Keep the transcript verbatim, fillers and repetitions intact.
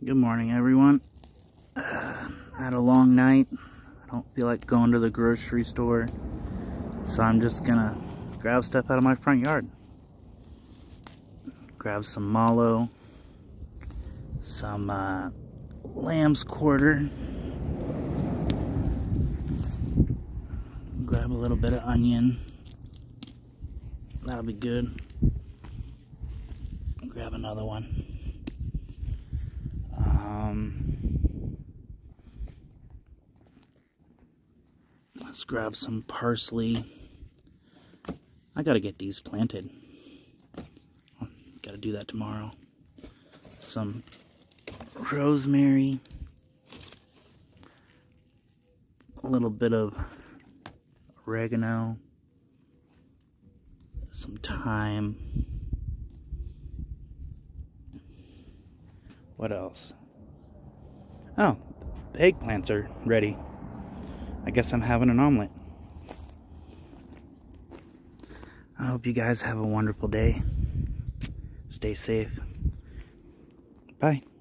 Good morning, everyone. Uh, I had a long night. I don't feel like going to the grocery store, so I'm just gonna grab stuff out of my front yard. Grab some mallow, some uh, lamb's quarter, grab a little bit of onion. That'll be good. Grab another one. Um, let's grab some parsley. I gotta get these planted. Gotta do that tomorrow. Some rosemary. A little bit of oregano. Some thyme. What else? Oh, the eggplants are ready. I guess I'm having an omelet. I hope you guys have a wonderful day. Stay safe. Bye.